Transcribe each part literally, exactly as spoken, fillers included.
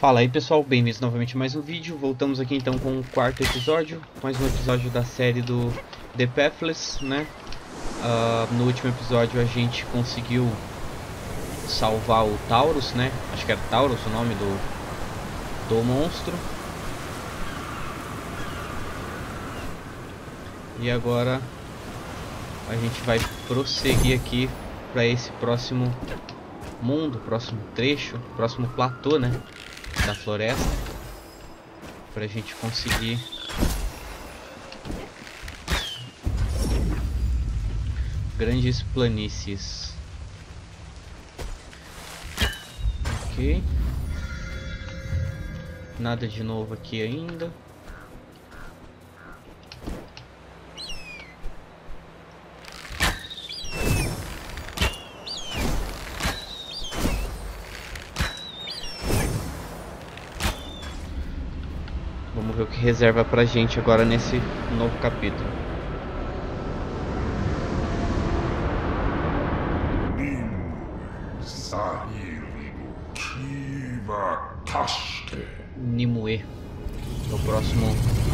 Fala aí pessoal, bem-vindos novamente a mais um vídeo. Voltamos aqui então com o quarto episódio, mais um episódio da série do The Pathless, né? Uh, no último episódio a gente conseguiu salvar o Taurus, né? Acho que era Taurus o nome do, do monstro. E agora a gente vai prosseguir aqui para esse próximo mundo, próximo trecho, próximo platô, né? Da floresta, para a gente conseguir grandes planícies. Ok, nada de novo aqui ainda. Vamos ver o que reserva pra gente agora nesse novo capítulo. Nimue, é o próximo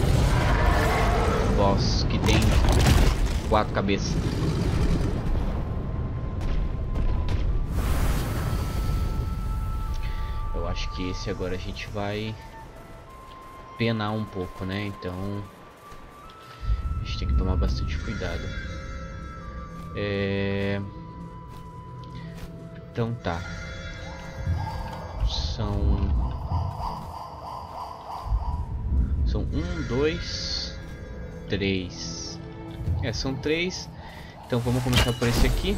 boss que tem quatro cabeças. Eu acho que esse agora a gente vai penar um pouco, né? Então a gente tem que tomar bastante cuidado. É... Então tá. São São um, dois, três. É, são três. Então vamos começar por esse aqui.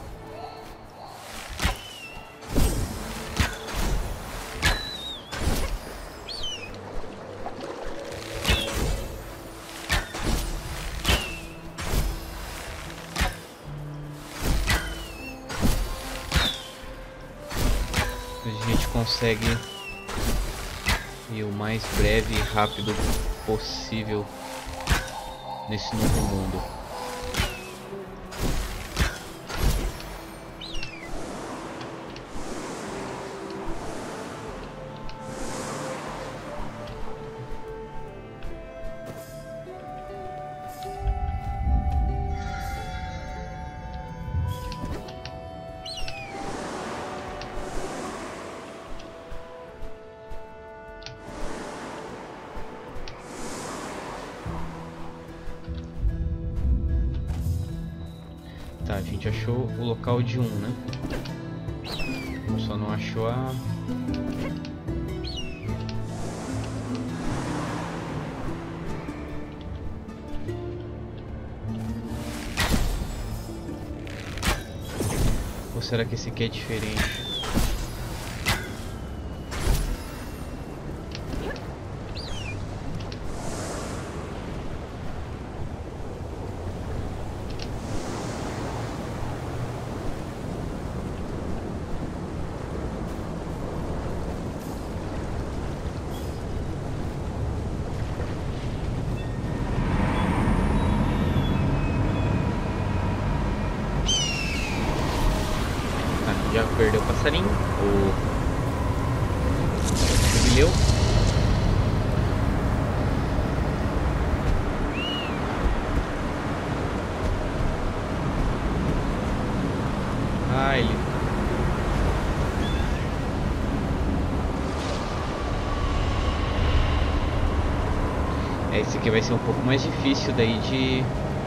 A gente consegue ir o mais breve e rápido possível nesse novo mundo. Tá, a gente achou o local de um, né? Só não achou a... Ou será que esse aqui é diferente? Já perdeu o passarinho, o jubileu. Ah, ele... É, esse aqui vai ser um pouco mais difícil daí de...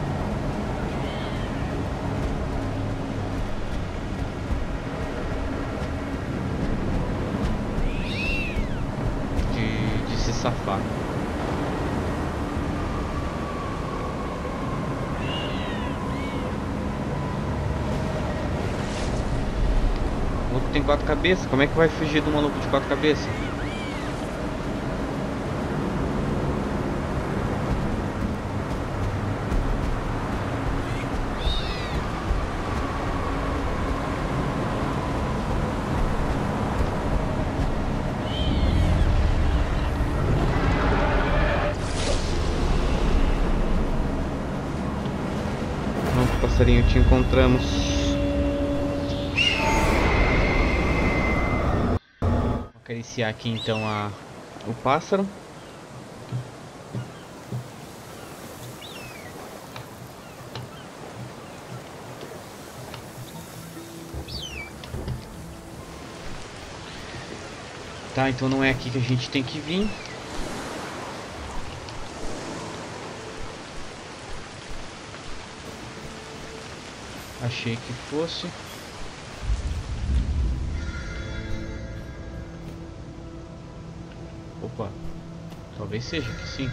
safar. O maluco tem quatro cabeças. Como é que vai fugir do maluco de quatro cabeças? Passarinho, te encontramos. Ok, acariciar aqui então a, o pássaro. Tá, então não é aqui que a gente tem que vir. Achei que fosse. Opa, talvez seja que sim.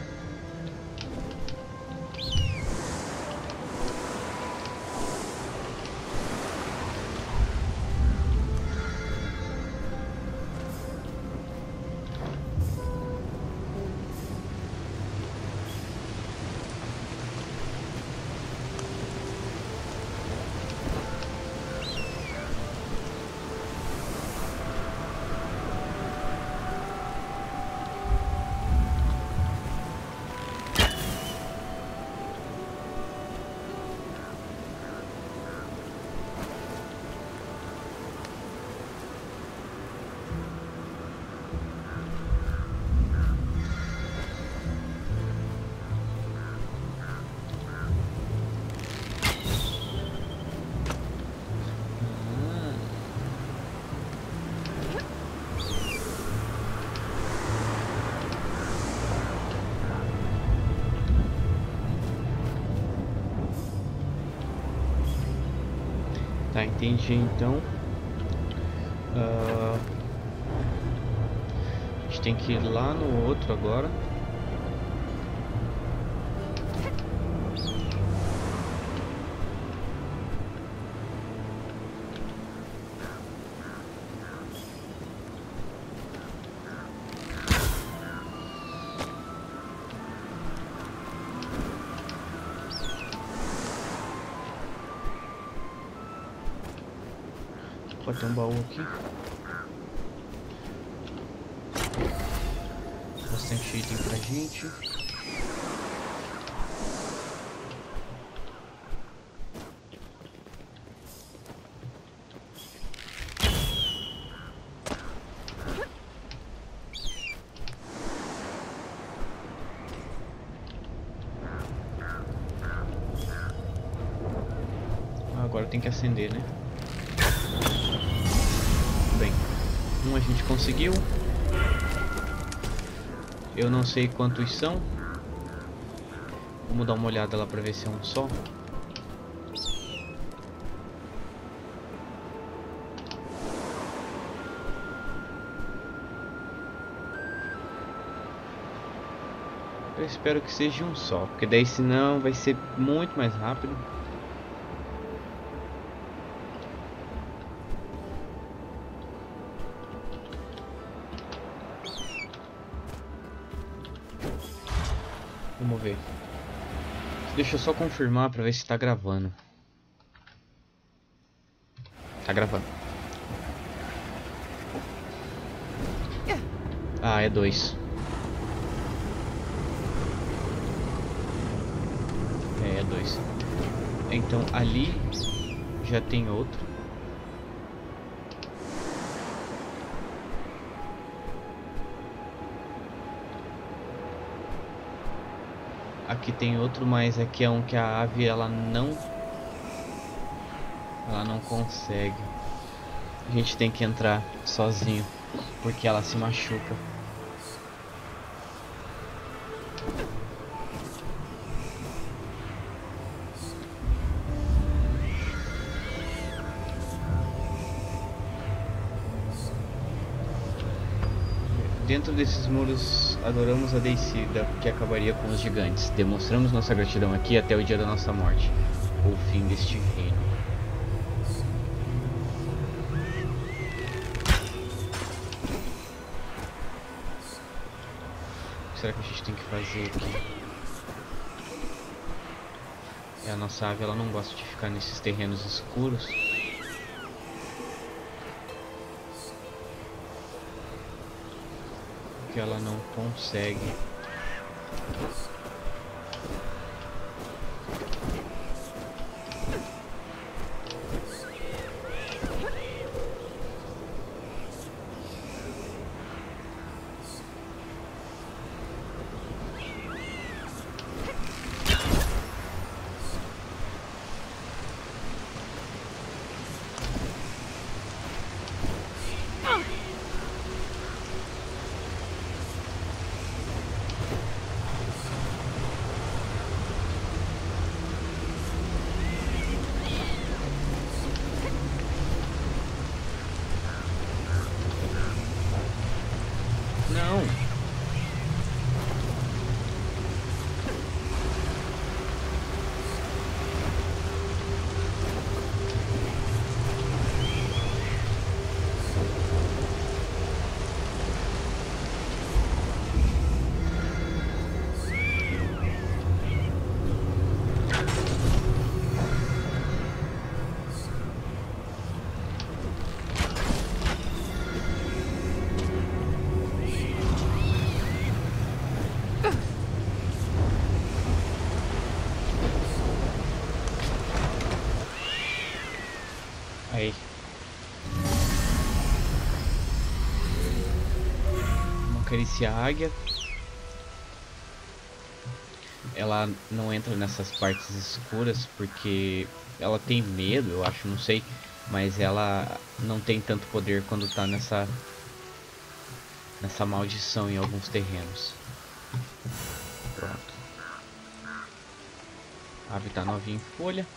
Tá, entendi então. Uh, a gente tem que ir lá no outro agora. Pode ter um baú aqui. Bastante item pra gente. Agora tem que acender, né? Bem, um a gente conseguiu. Eu não sei quantos são. Vamos dar uma olhada lá pra ver se é um só. Eu espero que seja um só, porque daí senão vai ser muito mais rápido. Vamos ver. Deixa eu só confirmar pra ver se tá gravando. Tá gravando. Ah, é dois. É, é dois. Então ali já tem outro. Aqui tem outro, mas aqui é um que a ave ela não ela não consegue. A gente tem que entrar sozinho porque ela se machuca. Dentro desses muros adoramos a descida que acabaria com os gigantes. Demonstramos nossa gratidão aqui até o dia da nossa morte, o fim deste reino. O que será que a gente tem que fazer aqui? É, a nossa ave ela não gosta de ficar nesses terrenos escuros. Que ela não consegue. Não. Aí. Vamos acariciar a águia. Ela não entra nessas partes escuras porque ela tem medo, eu acho, não sei. Mas ela não tem tanto poder quando tá nessa nessa maldição em alguns terrenos. Pronto. A ave tá novinha em folha.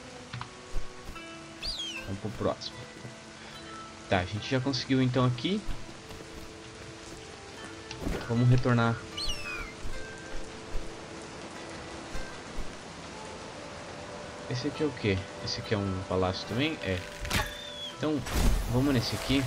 Vamos pro próximo. Tá, a gente já conseguiu então aqui. Vamos retornar. Esse aqui é o que? Esse aqui é um palácio também? É. Então, vamos nesse aqui.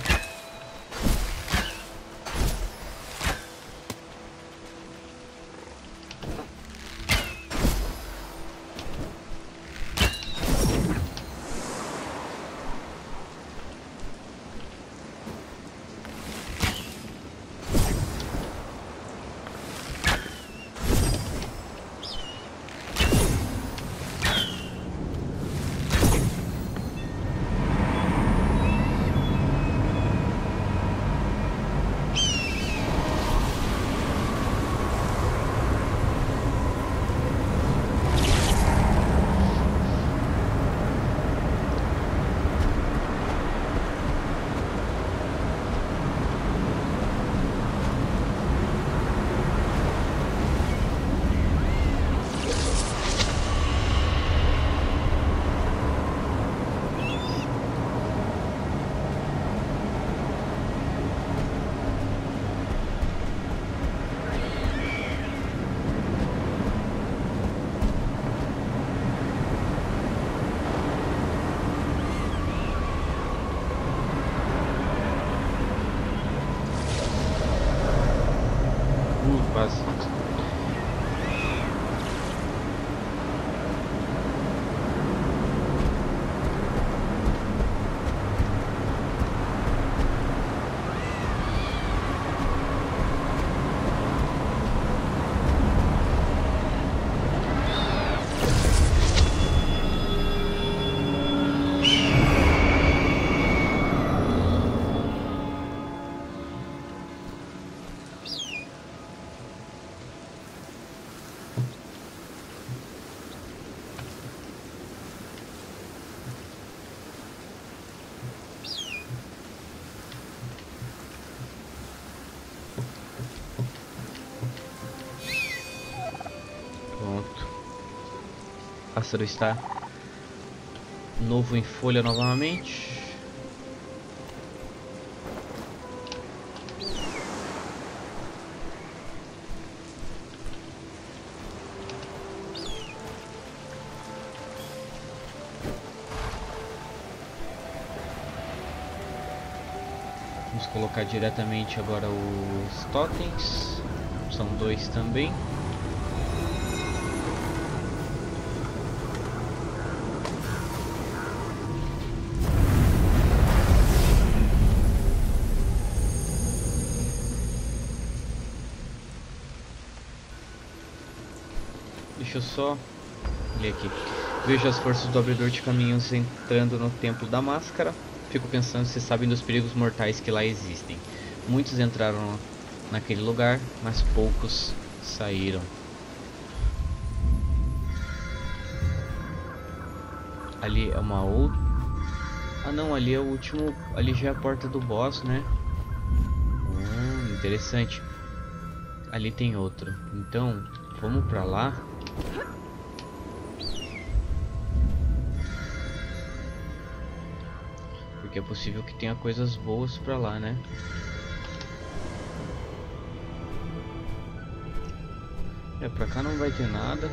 Quase. O pássaro está novo em folha novamente. Vamos colocar diretamente agora os totens. São dois também. Deixa eu só ler aqui. Vejo as forças do abridor de caminhos entrando no templo da máscara. Fico pensando se sabem dos perigos mortais que lá existem. Muitos entraram naquele lugar, mas poucos saíram. Ali é uma outra. Ah não, ali é o último. Ali já é a porta do boss, né? Hum, interessante. Ali tem outro. Então, vamos pra lá. Porque é possível que tenha coisas boas pra lá, né? É, pra cá não vai ter nada.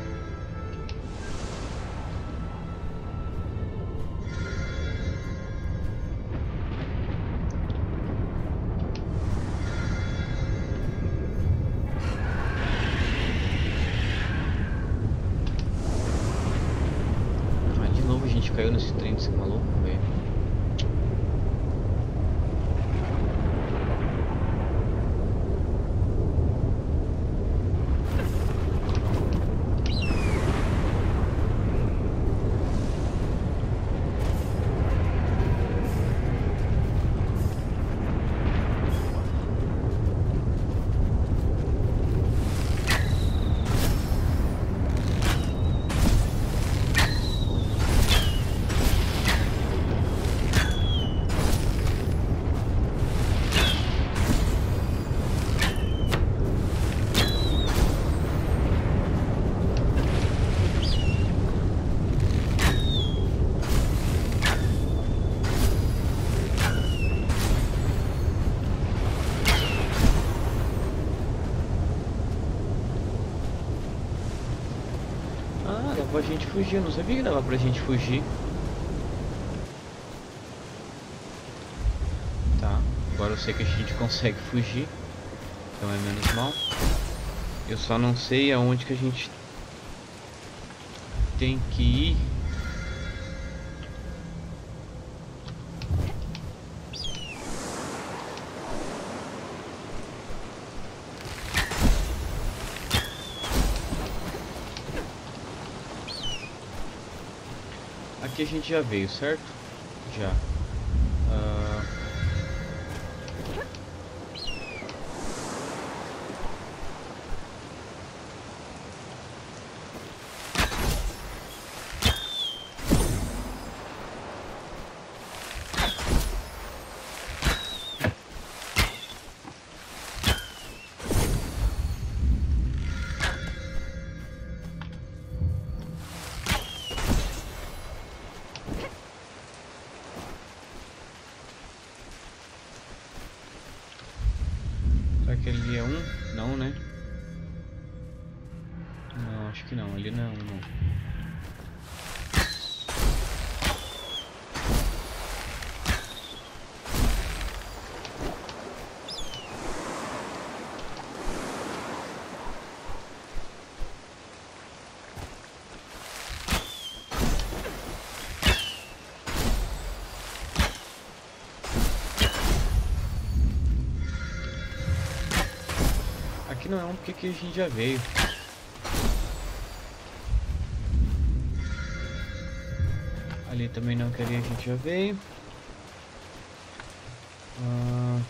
Ah, de novo a gente caiu nesse trem desse maluco, velho. Ah, dá pra gente fugir, eu não sabia que dava pra gente fugir. Tá, agora eu sei que a gente consegue fugir, então é menos mal. Eu só não sei aonde que a gente tem que ir. Aqui a gente já veio, certo? Já. Ah... Será que ali é um? Não, né? Não, acho que não. Ali não é um, não. Aqui não é um porque aqui a gente já veio. Ali também não, que ali a gente já veio. Ah...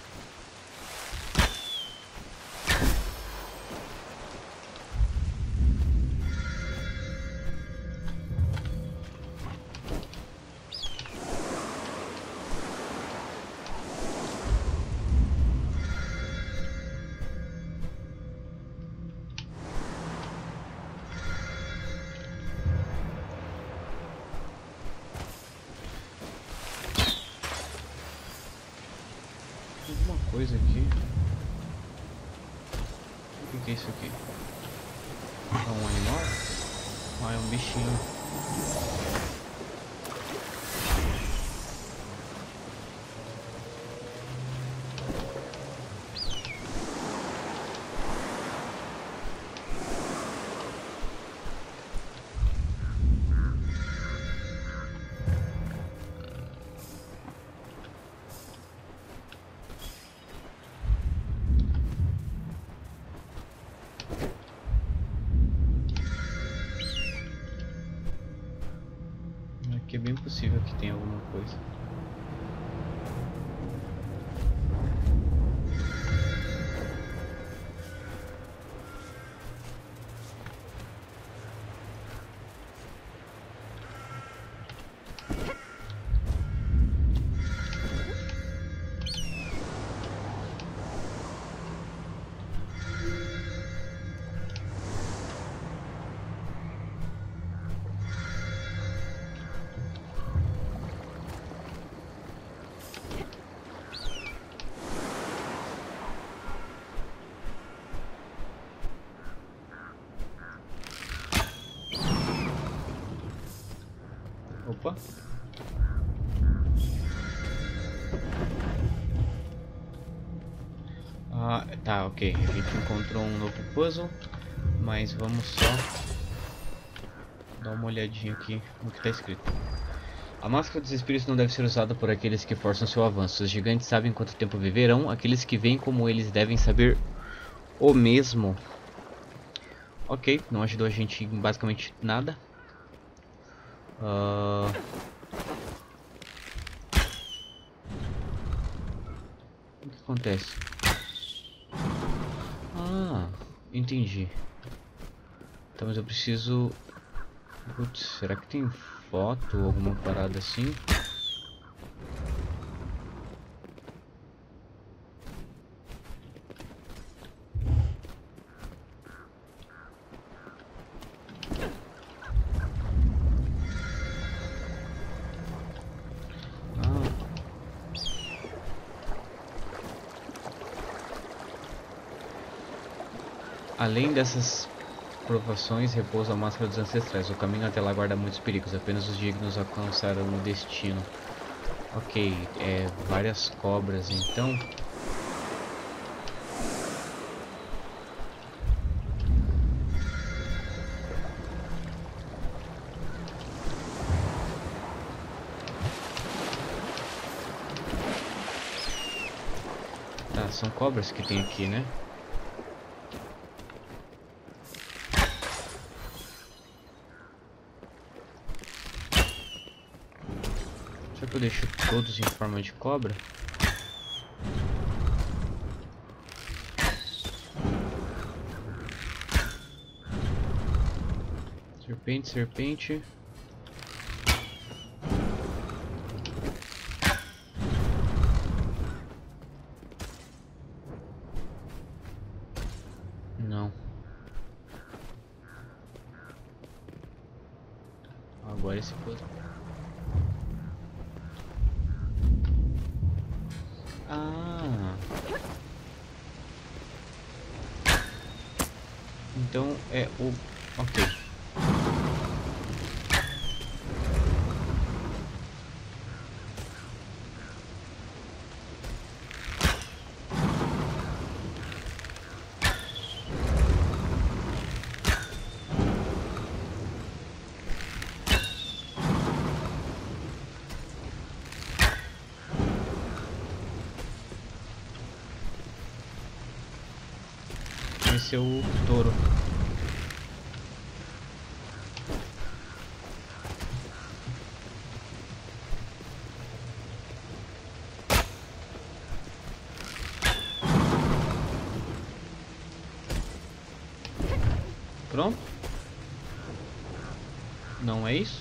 Alguma coisa aqui. O que que é isso aqui? É um animal? Ah, é um bichinho. Aqui é bem possível que tenha alguma coisa. Opa. Ah, tá, ok. A gente encontrou um novo puzzle, mas vamos só dar uma olhadinha aqui no que está escrito. A máscara dos espíritos não deve ser usada por aqueles que forçam seu avanço. Os gigantes sabem quanto tempo viverão. Aqueles que veem como eles devem saber o mesmo. Ok, não ajudou a gente em basicamente nada. Uh... O que acontece? Ah, entendi. Então, mas eu preciso... Putz, será que tem foto ou alguma parada assim? Além dessas provações, repousa a máscara dos ancestrais. O caminho até lá guarda muitos perigos. Apenas os dignos alcançarão o destino. Ok, é várias cobras então. Tá, são cobras que tem aqui, né? Será que eu deixo todos em forma de cobra? Serpente, serpente. Não. Agora esse puzzle. Ah. Então é o... Ok. Esse é o touro. Pronto? Não é isso?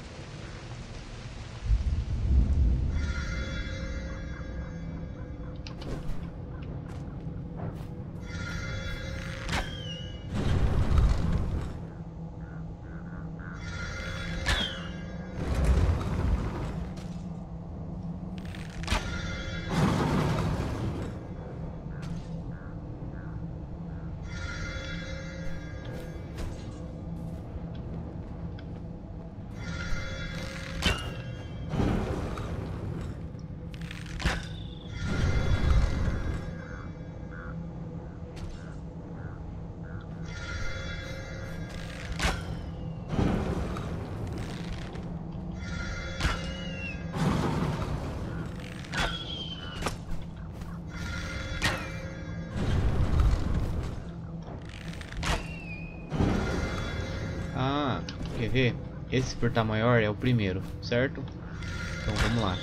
Ah, quer ver? Esse portal maior é o primeiro, certo? Então vamos lá.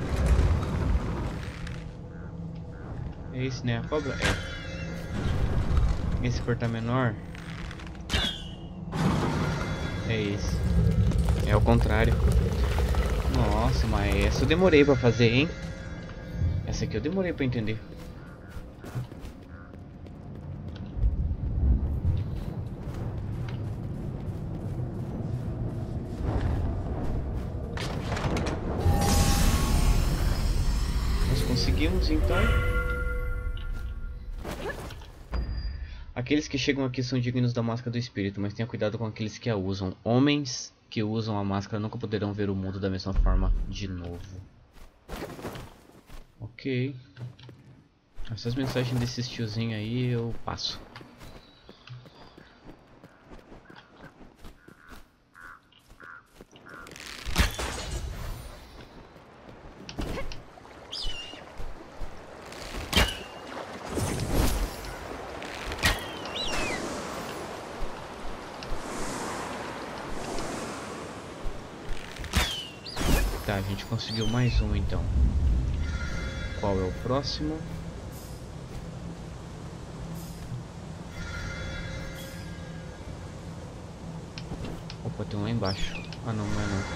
É esse, né? A cobra? É. Esse portal menor é esse. É o contrário. Nossa, mas essa eu demorei pra fazer, hein? Essa aqui eu demorei pra entender. Conseguimos então. Aqueles que chegam aqui são dignos da máscara do espírito, mas tenha cuidado com aqueles que a usam. Homens que usam a máscara nunca poderão ver o mundo da mesma forma de novo. Ok. Essas mensagens desses tiozinhos aí eu passo. Tá, a gente conseguiu mais um então. Qual é o próximo? Opa, tem um lá embaixo. Ah não, não é não.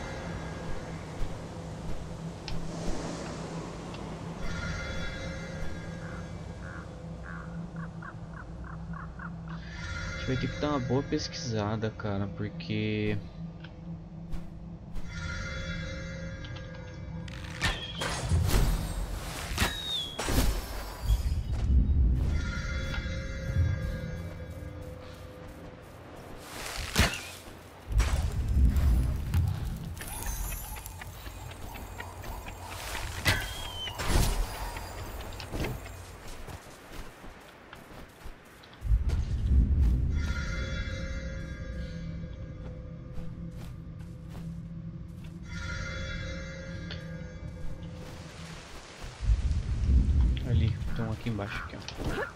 A gente vai ter que dar uma boa pesquisada, cara, porque... Ali, estão aqui embaixo, aqui, ó.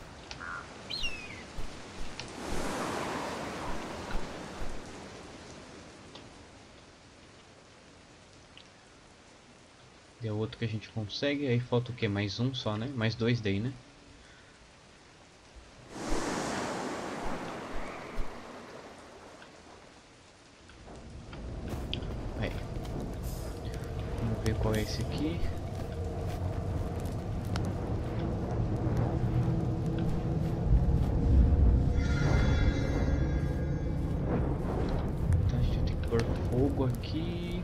É o outro que a gente consegue, aí falta o que? Mais um só, né? Mais dois daí, né? Aí. Vamos ver qual é esse aqui. Tá, a gente vai ter que pôr fogo aqui.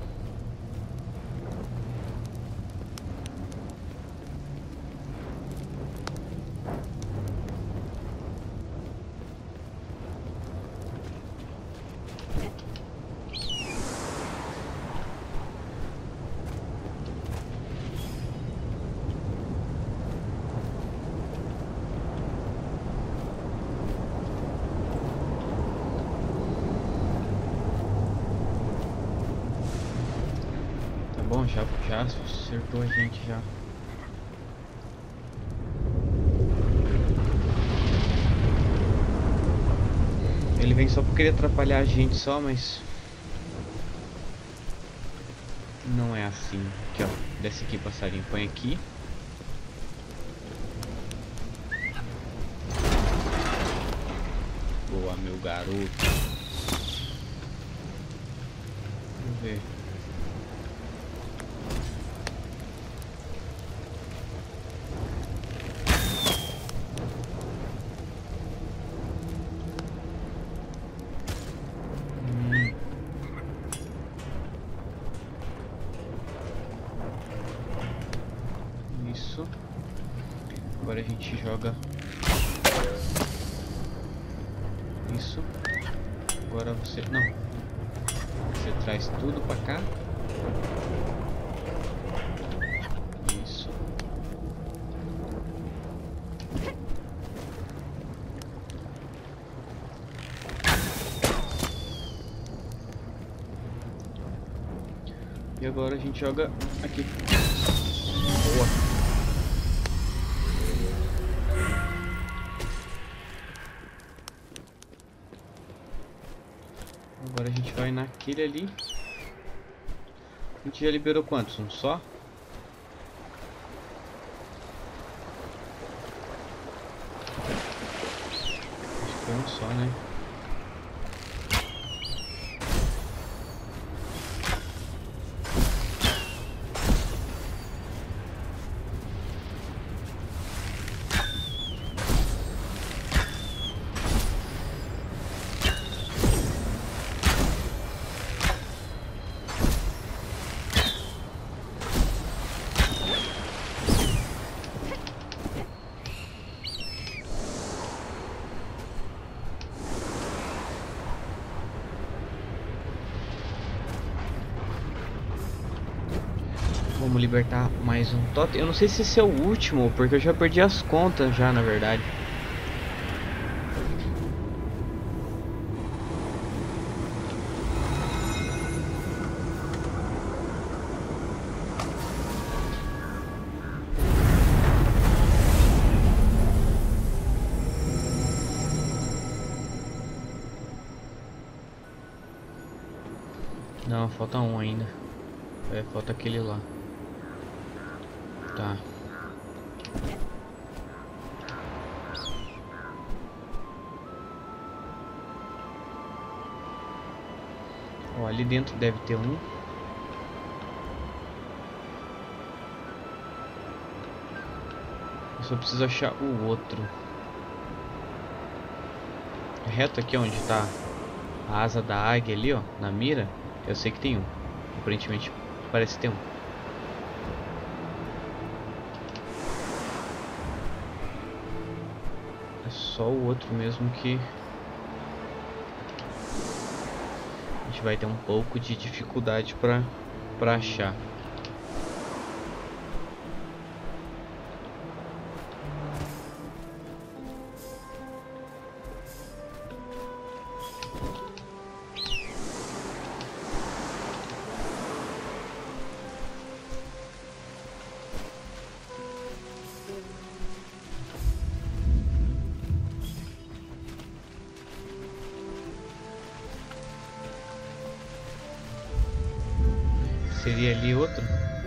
Bom, já, já acertou a gente já. Ele vem só porque querer atrapalhar a gente só, mas... não é assim. Aqui, ó. Desce aqui, passarinho. Põe aqui. Boa, meu garoto. Vamos ver. Agora a gente joga isso. Agora você... não. Você traz tudo pra cá. Isso. E agora a gente joga aqui. Boa. Agora a gente vai naquele ali. A gente já liberou quantos? Um só? Acho que foi um só, né? Vamos libertar mais um totem. Eu não sei se esse é o último, porque eu já perdi as contas já, na verdade. Não, falta um ainda. É, falta aquele lá. Tá. Ó, ali dentro deve ter um. Eu só preciso achar o outro. Reto aqui onde tá a asa da águia ali, ó, na mira. Eu sei que tem um. Aparentemente parece ter um. É só o outro mesmo que a gente vai ter um pouco de dificuldade pra, pra achar. Seria ali outro?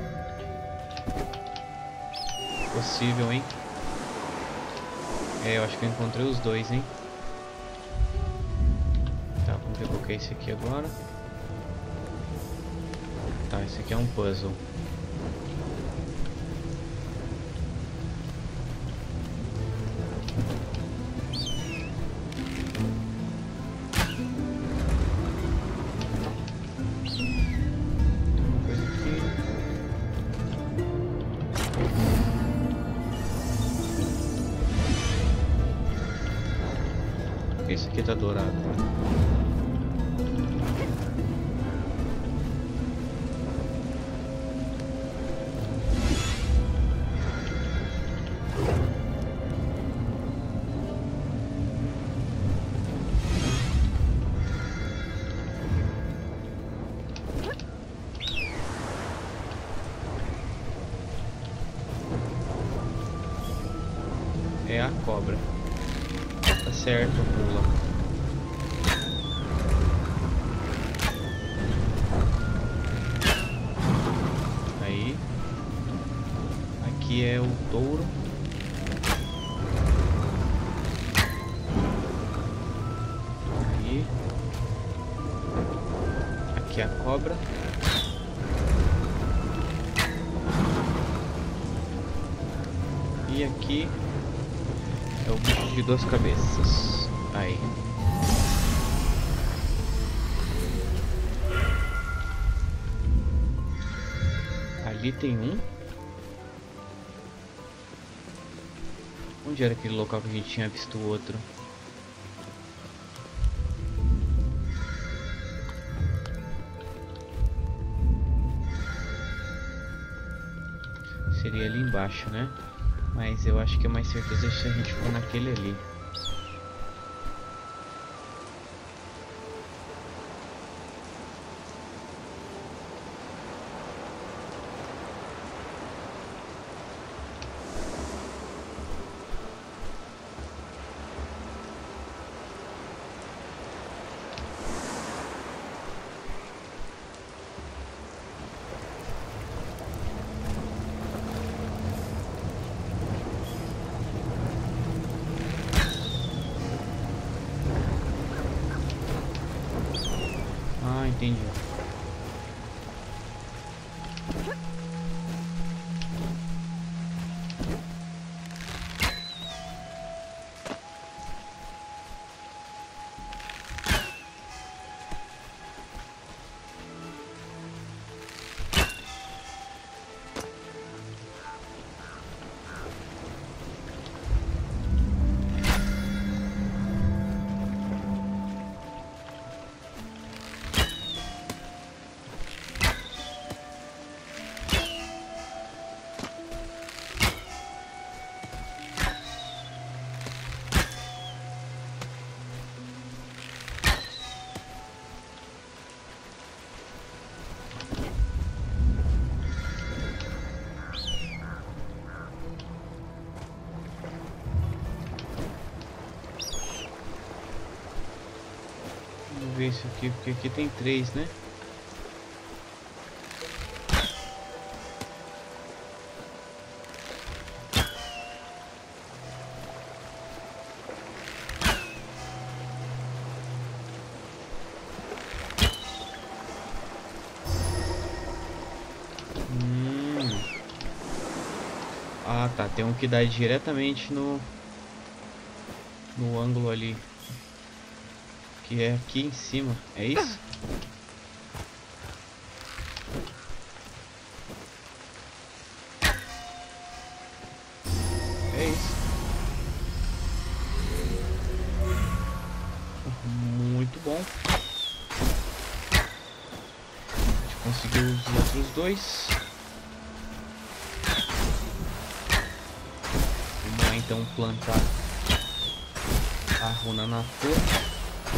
Possível, hein? É, eu acho que eu encontrei os dois, hein? Tá, vamos ver qual que é esse aqui agora. Tá, esse aqui é um puzzle. Esse aqui tá dourado. É a cobra. Tá certo, pula. Aí. Aqui é o touro. Aí. Aqui é a cobra. E aqui é o bicho de duas cabeças. Aí. Ali tem um. Onde era aquele local que a gente tinha visto o outro? Seria ali embaixo, né? Mas eu acho que é mais certeza se a gente for naquele ali. Ah, entendi. ver isso aqui, porque aqui tem três, né? Hum. Ah, tá. Tem um que dá diretamente no no ângulo ali, que é aqui em cima. É isso? É isso. Muito bom. A gente conseguiu os outros dois. Vamos lá então plantar a runa na torre.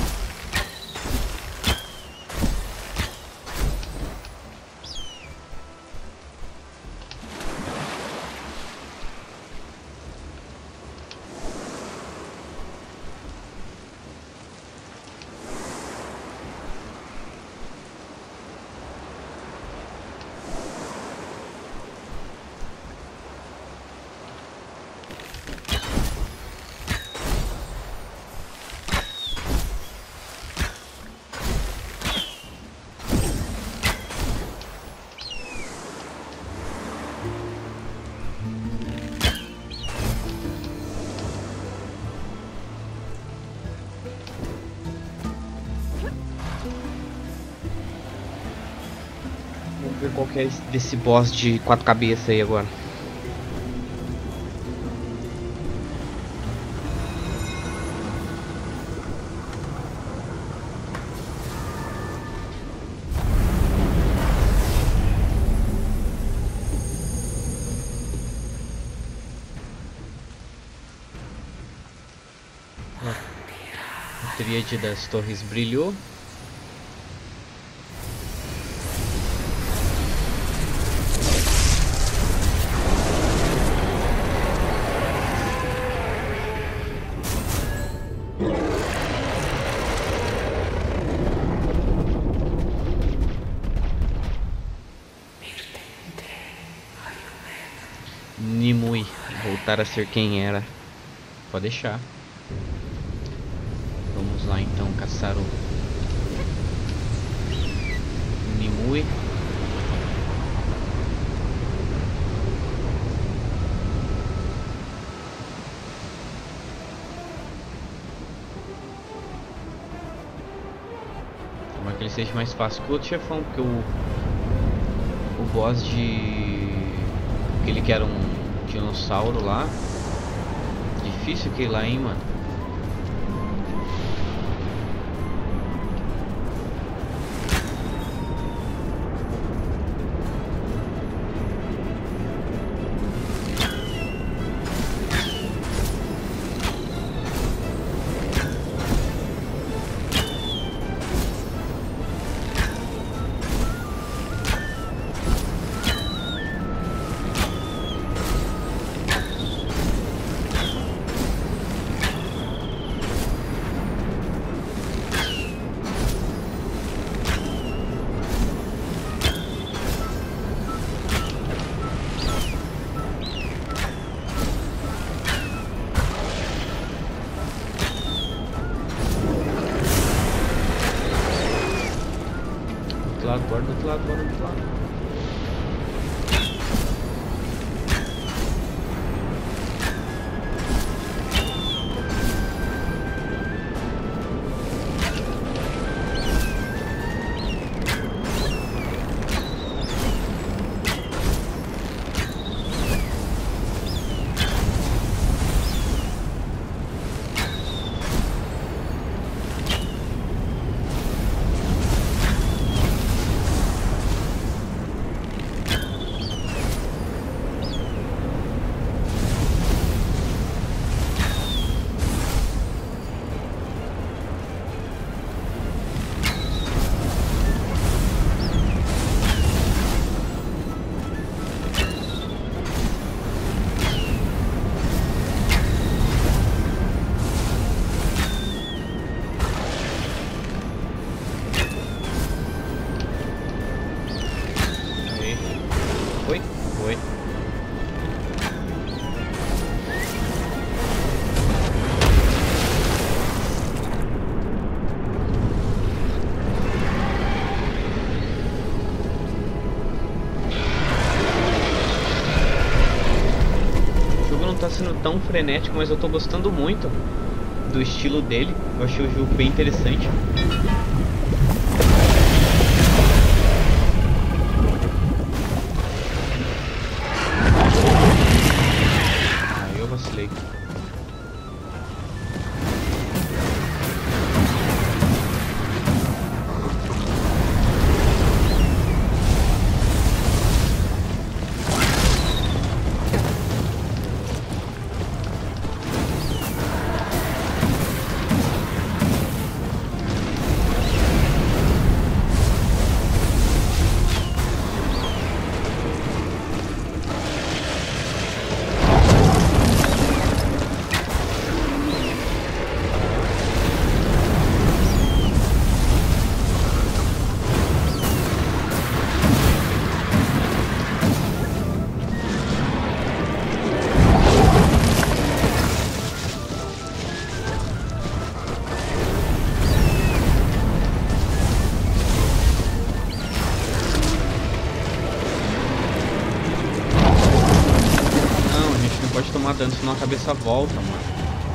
Vamos ver qual que é esse- desse boss de quatro cabeças aí agora. A tríade das torres brilhou. Nimue voltar a ser quem era. Pode deixar. Vamos lá então caçar o Nimue. Tomara que ele seja mais fácil que o outro chefão, porque o o boss de aquele que era um dinossauro lá, difícil aquele lá, hein, mano. Do outro lado, bora do outro lado, bora do outro lado. frenético, mas eu tô gostando muito do estilo dele. Eu achei o jogo bem interessante. Aí eu vacilei. Tomar dano, senão a cabeça volta, mano.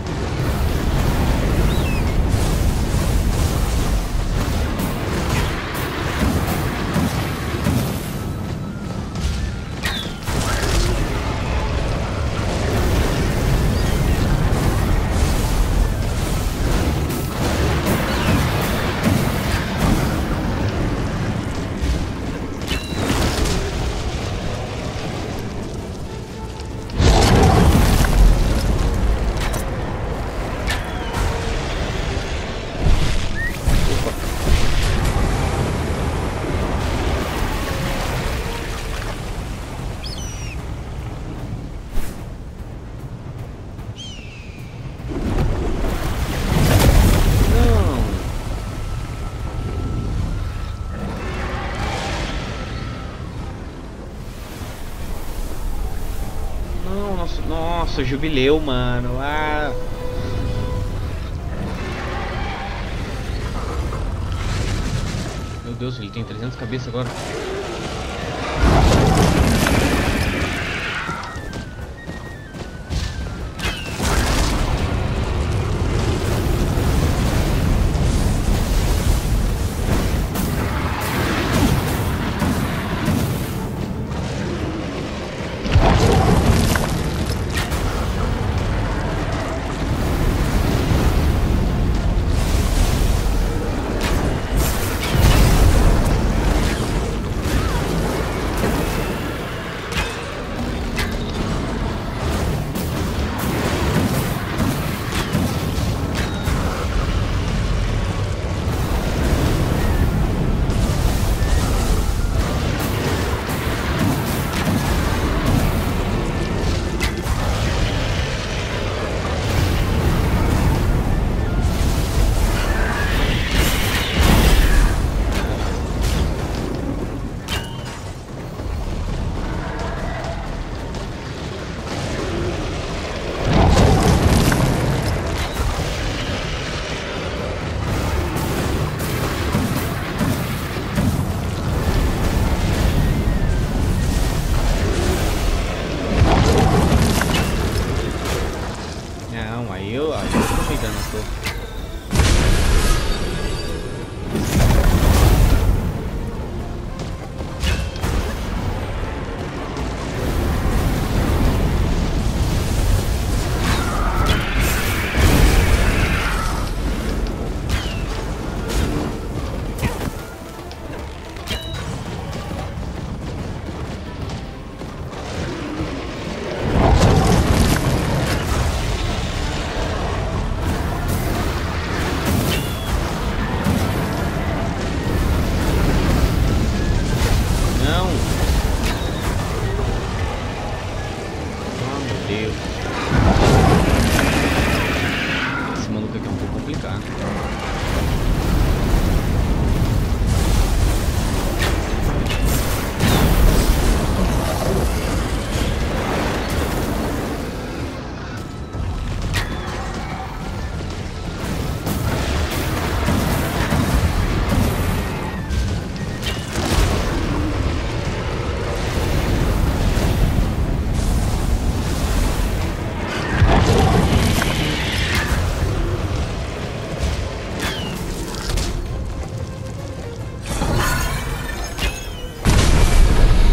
Nossa, jubileu, mano. Ah. Meu Deus, ele tem trezentas cabeças agora.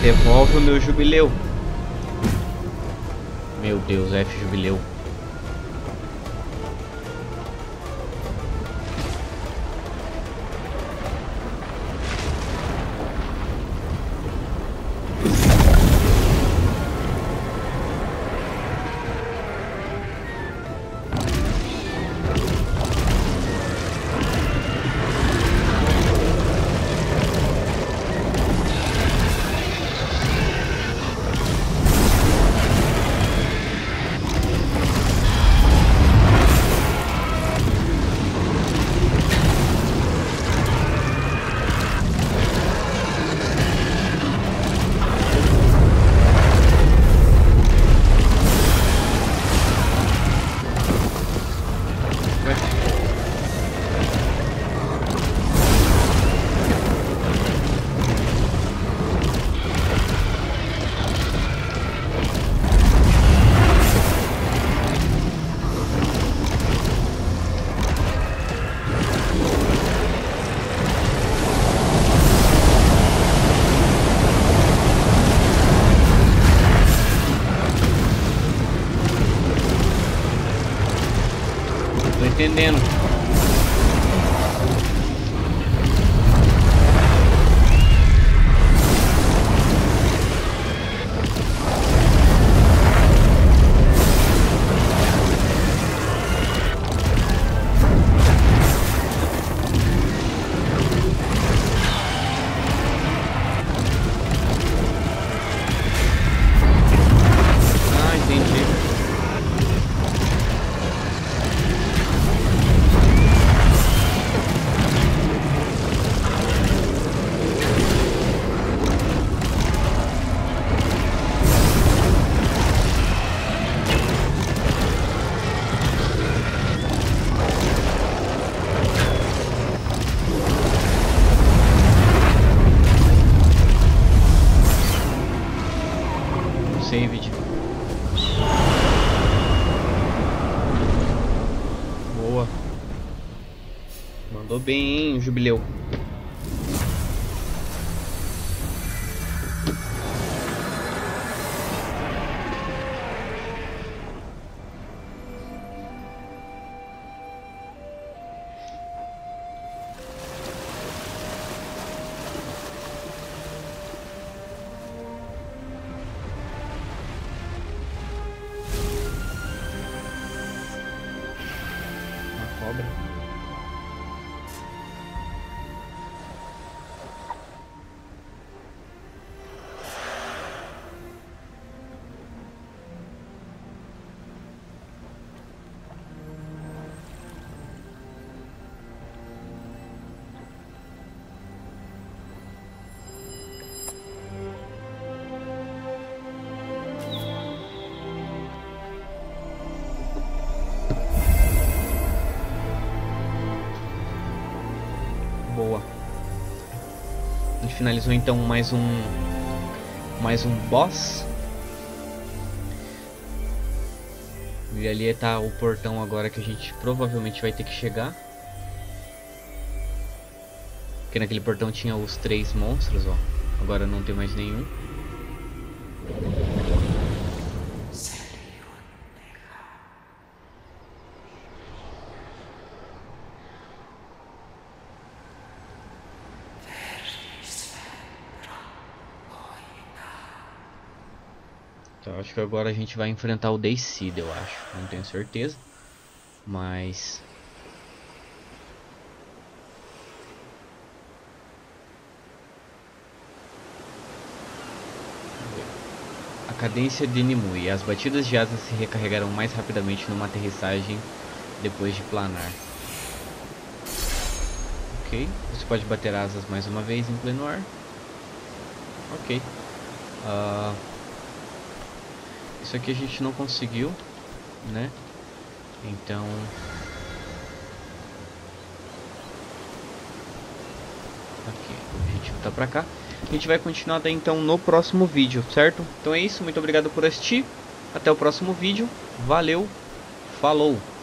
Devolve o meu jubileu. Meu Deus, F jubileu. Entendendo. Ah, entendi. Saved. Boa. Mandou bem, hein, o jubileu. Cobra. Boa. A gente finalizou então mais um mais um boss. E ali tá o portão agora que a gente provavelmente vai ter que chegar. Porque naquele portão tinha os três monstros, ó. Agora não tem mais nenhum. Então acho que agora a gente vai enfrentar o Deicide, eu acho. Não tenho certeza. Mas... a cadência diminui. As batidas de asas se recarregarão mais rapidamente numa aterrissagem depois de planar. Ok. Você pode bater asas mais uma vez em pleno ar. Ok. Uh... Isso aqui a gente não conseguiu, né? Então... aqui, a gente volta pra cá. A gente vai continuar daí então no próximo vídeo, certo? Então é isso, muito obrigado por assistir. Até o próximo vídeo. Valeu, falou!